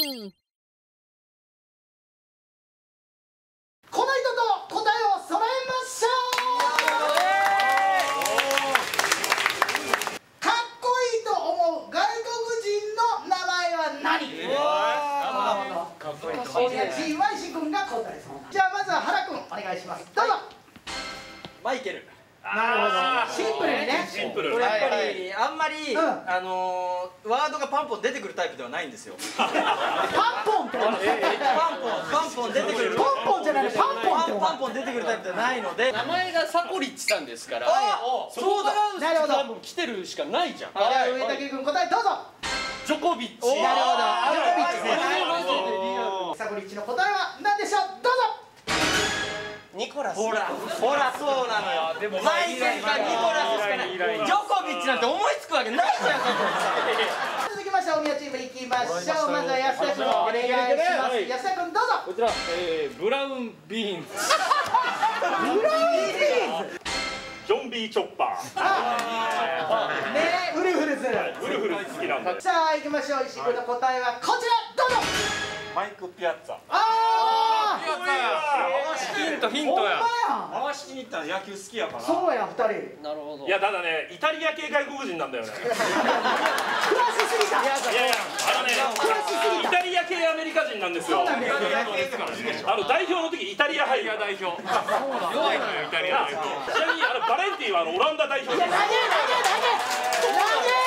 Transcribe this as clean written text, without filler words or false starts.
この人と答えを揃えましょう。かっこいいと思う外国人の名前は何？かっこいいと思う。チームは石君が答えそう。じゃあまずは原君お願いします。どうぞ。 マイケル。 なるほど。シンプルにね。 シンプル。 これやっぱりあんまりワードがパンポン出てくるタイプではないんですよ。 パンポンってこと？ パンポン出てくる。 ポンポンじゃないパンポンって。 パンポン出てくるタイプではないので。 名前がサコリッチさんですから。 そうだ。 なるほど。来てるしかないじゃん。 じゃあ上竹君答えどうぞ。 ジョコビッチ。 なるほど。ジョコビッチです。サコリッチの答えは何でしょう。どうぞ。 ニコラス。ほらそうなのよ。マイケルかニコラスしかない。ジョコビッチなんて思いつくわけないじゃん。 続きまして大宮チームいきましょう。まずは安田君お願いします。安田君どうぞ。 こちらブラウンビーンズ。 ブラウンビーンズ。 ジョンビーチョッパー。 ね、ウルフルズ。 ウルフル好きなんで。 さあ行きましょう。石井君の答えはこちら。どうぞ。 マイク・ピアッツァ。 ヒントや。 回しに行ったら野球好きやから。 そうや、二人。 なるほど。 いや、ただね、イタリア系外国人なんだよね。 詳しすぎた。 いやいや、イタリア系アメリカ人なんですよ。 そうなんですよね。 代表の時イタリア入る。代表。弱いのよ、イタリア代表。ちなみにバレンティンはオランダ代表。 投げ